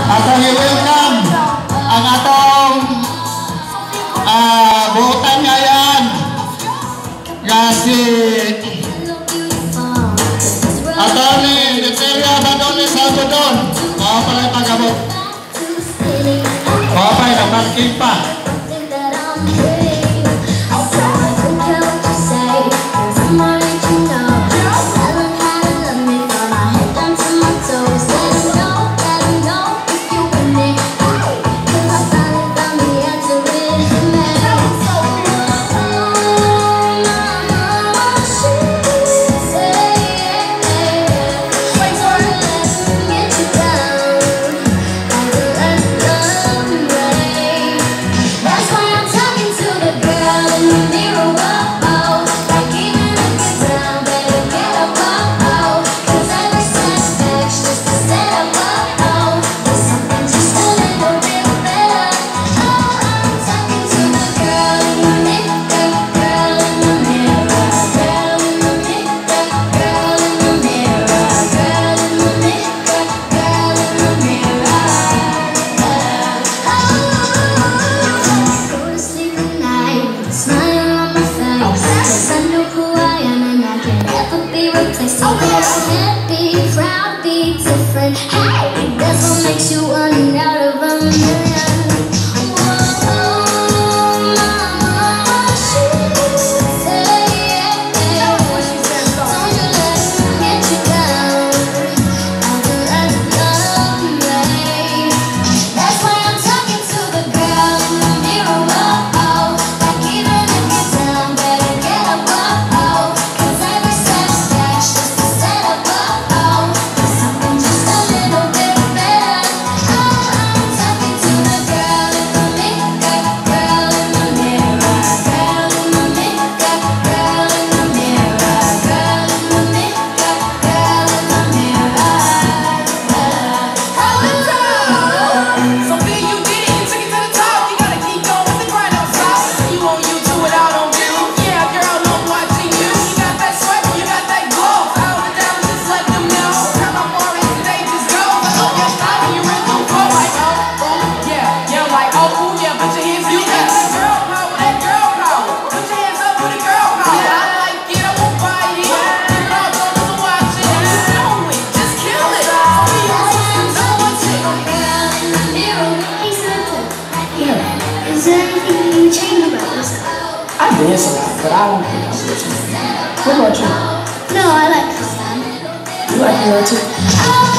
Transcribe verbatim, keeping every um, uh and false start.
Atong i-welcome ang atong uh, buutan ngayon nga si Atty. Deteria Badones Algodon. Mga pala yung pagabot. Mga pala yung parking pa. Hey, that's what makes you one out of a million. Whoa, mama, she say, don't you let it get you down. I'll do that love way. That's why I'm talking to the girl in the mirror. Oh, like even if you're down, better get up. Oh, cause every setback's just a setup. Oh, something just a little bit better. Oh, I'm talking to the girl in the mirror, girl in the mirror, girl in the mirror, girl in the mirror, girl in the mirror, girl in the mirror. So big you did it, you took it to the top. You gotta keep going with the grind, don't stop. You on you, do it out on you. Yeah, girl, I'm watching you. You got that sweat, you got that glow. Out and down, just let them know. Come on, boring, today just go. I love your style and your rhythm flow like oh, oh, yeah, yeah, like oh, ooh, yeah. Put your hands in the air. That girl power, that girl power. Put your hands up with the girl power. I like it, I won't fight it. Keep it all going to watch it. You know it, just kill it. So be your own, don't watch it. Girl in the mirror, hey Santa. Yeah, is there anything you can change about this? I dance a lot, but I don't think I'm listening. What about you? No, I like this. You like her too? Oh,